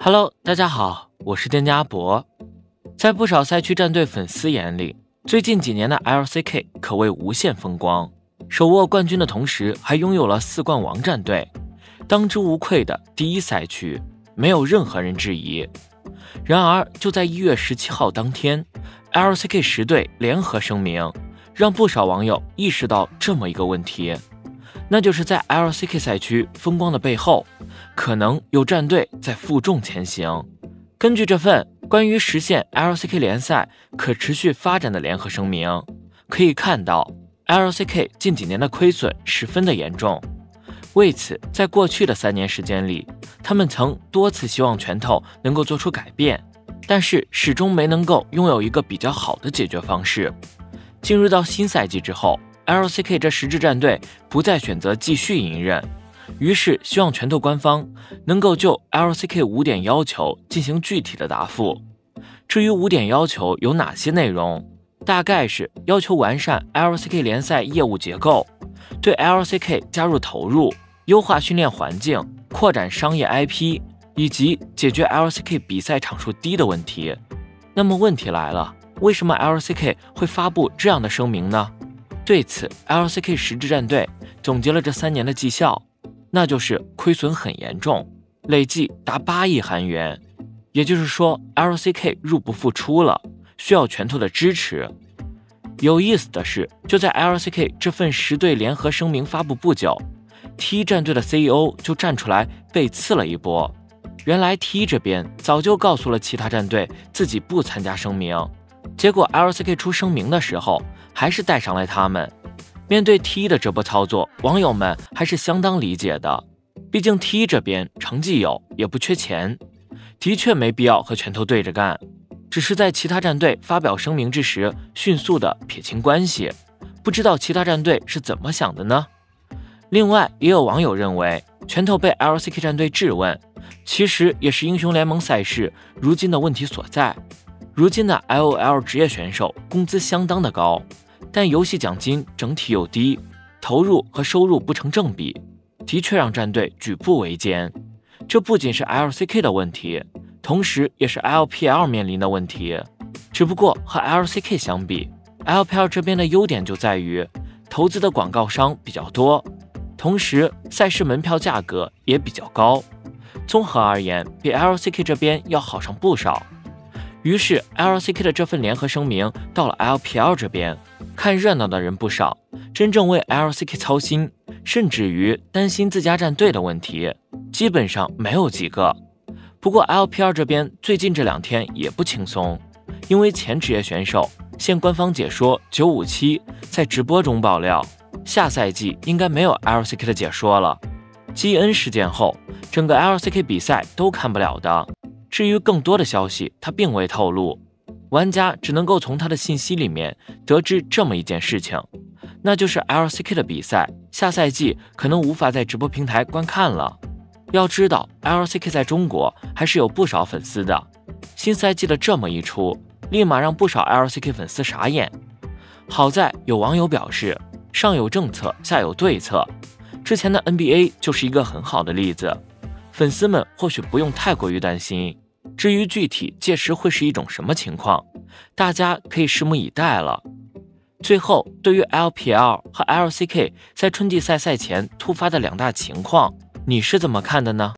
Hello， 大家好，我是店家博。在不少赛区战队粉丝眼里，最近几年的 LCK 可谓无限风光，手握冠军的同时，还拥有了4冠王战队，当之无愧的第一赛区，没有任何人质疑。然而，就在1月17号当天 ，LCK 10队联合声明，让不少网友意识到这么一个问题。那就是在 LCK 赛区风光的背后，可能有战队在负重前行。根据这份关于实现 LCK 联赛可持续发展的联合声明，可以看到 LCK 近几年的亏损十分的严重。为此，在过去的3年时间里，他们曾多次希望拳头能够做出改变，但是始终没能够拥有一个比较好的解决方式。进入到新赛季之后， LCK 这10支战队不再选择继续隐忍，于是希望拳头官方能够就 LCK 5点要求进行具体的答复。至于5点要求有哪些内容，大概是要求完善 LCK 联赛业务结构，对 LCK 加入投入，优化训练环境，扩展商业 IP， 以及解决 LCK 比赛场数低的问题。那么问题来了，为什么 LCK 会发布这样的声明呢？对此 LCK 10支战队总结了这3年的绩效，那就是亏损很严重，累计达8亿韩元，也就是说 LCK 入不敷出了，需要拳头的支持。有意思的是，就在 LCK 这份10队联合声明发布不久， T1 战队的 CEO 就站出来被刺了一波。原来 T1 这边早就告诉了其他战队自己不参加声明，结果 LCK 出声明的时候还是带上来他们。面对 T1 的这波操作，网友们还是相当理解的，毕竟 T1 这边成绩有，也不缺钱，的确没必要和拳头对着干，只是在其他战队发表声明之时迅速的撇清关系。不知道其他战队是怎么想的呢？另外，也有网友认为拳头被 LCK 战队质问，其实也是英雄联盟赛事如今的问题所在。如今的 LOL 职业选手工资相当的高，但游戏奖金整体又低，投入和收入不成正比，的确让战队举步维艰。这不仅是 LCK 的问题，同时也是 LPL 面临的问题。只不过和 LCK 相比， LPL 这边的优点就在于投资的广告商比较多，同时赛事门票价格也比较高，综合而言比 LCK 这边要好上不少。于是 LCK 的这份联合声明到了 LPL 这边，看热闹的人不少，真正为 LCK 操心，甚至于担心自家战队的问题，基本上没有几个。不过 LPL 这边最近这2天也不轻松，因为前职业选手现官方解说957在直播中爆料，下赛季应该没有 LCK 的解说了。基恩事件后，整个 LCK 比赛都看不了的。至于更多的消息，他并未透露，玩家只能够从他的信息里面得知这么一件事情，那就是 LCK 的比赛下赛季可能无法在直播平台观看了。要知道 LCK 在中国还是有不少粉丝的，新赛季的这么一出，立马让不少 LCK 粉丝傻眼。好在有网友表示，上有政策下有对策，之前的 NBA 就是一个很好的例子，粉丝们或许不用太过于担心。至于具体届时会是一种什么情况，大家可以拭目以待了。最后，对于 LPL 和 LCK 在春季赛赛前突发的2大情况，你是怎么看的呢？